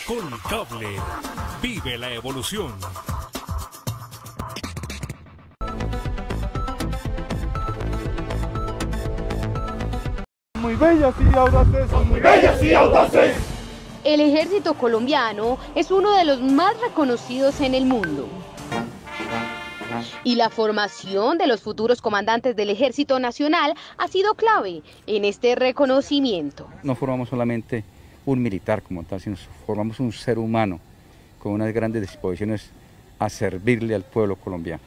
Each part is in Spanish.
Caracol Cable. Vive la evolución. Muy bellas y audaces, son muy bellas y audaces. El ejército colombiano es uno de los más reconocidos en el mundo. Y la formación de los futuros comandantes del Ejército Nacional ha sido clave en este reconocimiento. No formamos solamente un militar como tal, sino formamos un ser humano con unas grandes disposiciones a servirle al pueblo colombiano.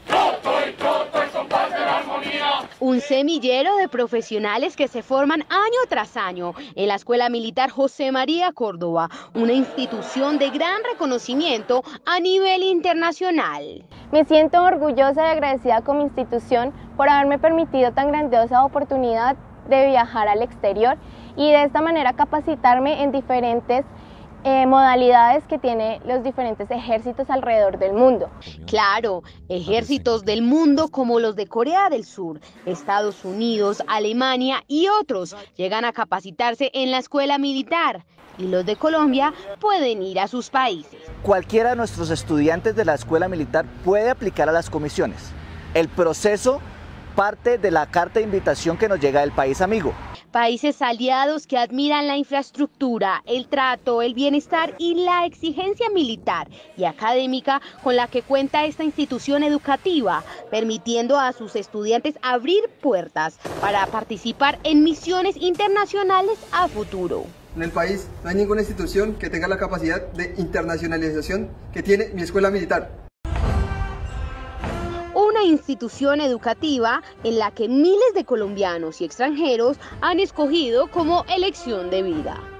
Un semillero de profesionales que se forman año tras año en la Escuela Militar José María Córdoba, una institución de gran reconocimiento a nivel internacional. Me siento orgullosa y agradecida con mi institución por haberme permitido tan grandiosa oportunidad de viajar al exterior y de esta manera capacitarme en diferentes modalidades que tienen los diferentes ejércitos alrededor del mundo. Claro, ejércitos del mundo como los de Corea del Sur, Estados Unidos, Alemania y otros llegan a capacitarse en la escuela militar y los de Colombia pueden ir a sus países. Cualquiera de nuestros estudiantes de la escuela militar puede aplicar a las comisiones. El proceso parte de la carta de invitación que nos llega del país amigo. Países aliados que admiran la infraestructura, el trato, el bienestar y la exigencia militar y académica con la que cuenta esta institución educativa, permitiendo a sus estudiantes abrir puertas para participar en misiones internacionales a futuro. En el país no hay ninguna institución que tenga la capacidad de internacionalización que tiene mi escuela militar. Una institución educativa en la que miles de colombianos y extranjeros han escogido como elección de vida.